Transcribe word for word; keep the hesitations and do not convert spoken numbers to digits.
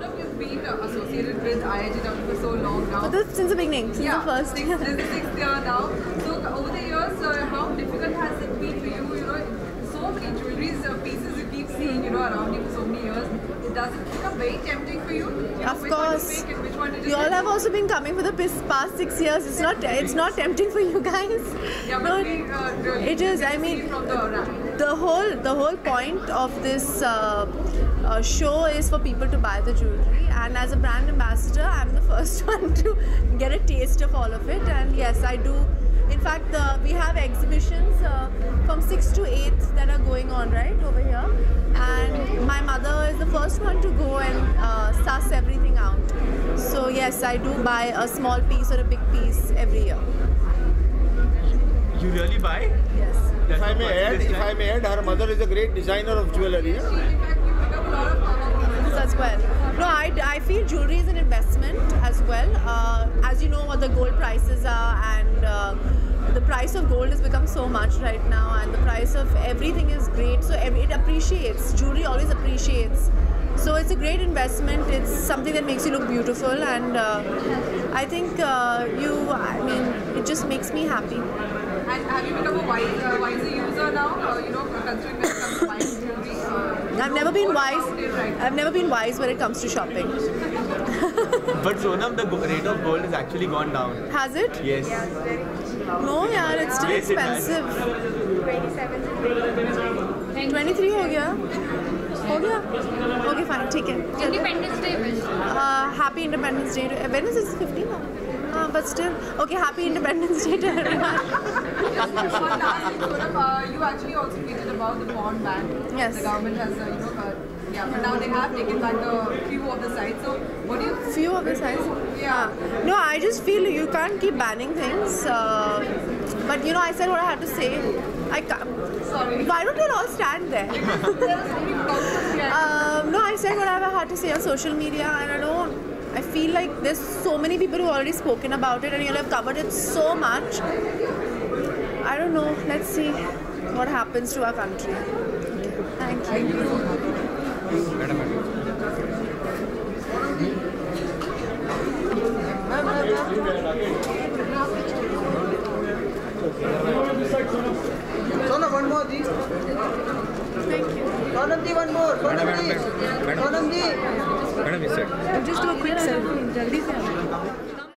Sonam, you've been associated with I I J W for so long now. The, since the beginning, since yeah, the first. Six, this is the sixth year now. So over the years, uh, how difficult has it been for you? You know, so many jewelries uh, pieces you keep seeing, you know, around you for so many years. It doesn't become very tempting for you. you know, of which course. One to pick and which one to just you all have also been coming for the past six years. It's not. It's not tempting for you guys. Yeah, but no, we, uh, really it is. I mean, from the, the whole the whole point of this uh, uh, show is for people to buy the jewelry. And as a brand ambassador, I'm the first one to get a taste of all of it. And yes, I do. In fact, uh, we have exhibitions uh, from sixth to eighth that are going on right over here. And my mother is the first one to go and uh, suss everything out. So yes, I do buy a small piece or a big piece every year. You really buy? Yes. If I may add, if I may add, her mother is a great designer of jewellery. As well. No, I, I feel jewelry is an investment as well. Uh, as you know what the gold prices are, and uh, the price of gold has become so much right now, and the price of everything is great. So every, it appreciates. Jewelry always appreciates. So it's a great investment. It's something that makes you look beautiful, and uh, I think uh, you. I mean, it just makes me happy. And have you become a wise, uh, wiser user now? Uh, you know, considering when it comes to buying jewelry. Uh, I've never been wise. Right? I've never been wise when it comes to shopping. But Sonam, the rate of gold has actually gone down. Has it? Yes. No, yeah, it's still Yes, it has. expensive. twenty-three हो गया? हो गया? Okay, fine, take it. Independence Day wish. Uh, happy Independence Day to when is it? fifteen now? Uh, but still, okay, happy Independence Day to everyone. One last thing, Sonam, uh, you actually also tweeted about the bond ban. Yes. The government has, uh, you know, uh, yeah, but now they have taken back the few of the sites. So, what do you? Few of the size. Yeah. No, I just feel you can't keep banning things. Uh, but you know, I said what I had to say. I can't. Sorry. Why don't you all stand there? um, no, I said what I had to say on social media, and I don't. I feel like there's so many people who have already spoken about it, and you'll have covered it so much. I don't know. Let's see what happens to our country. Thank you. Madam, Sonam, one more, ji. Thank you. Sonam ji, one more. Sonam ji. Sonam ji. Madam, is it? Just do a quick selfie. Jaldi se.